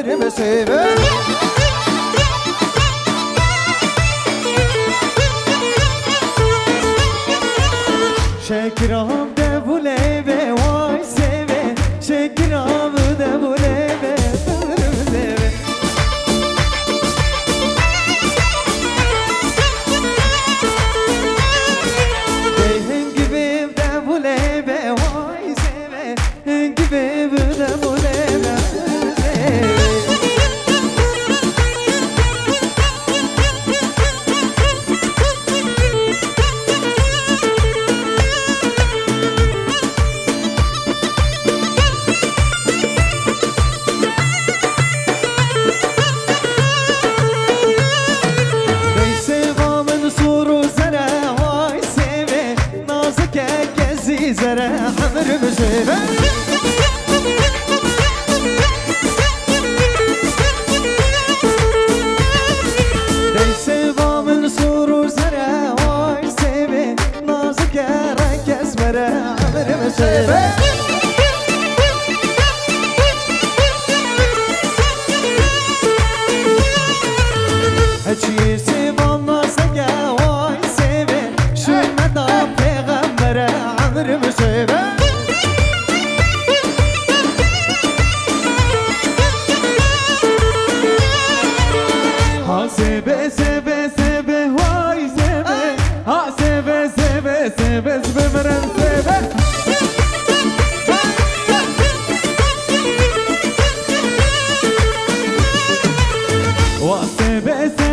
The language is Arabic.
عمري مسيبه شكرام دبو ليبه واي سيبه شكرام دبو ليبه ديهن قبيب دبو ليبه واي سيبه قبيب دبو ليبه زرع حمر بشيبه ليس ضامن صور وزرع واي سيبه نازك ركز مرع حمر بشيبه هجي سيبه نازك واي سيبه شو مدى بيغمر عمر مشيبه ها سيبه سيبه سيبه واي سيبه ها سيبه سيبه سيبه سيبه مرن سيبه وا سيبه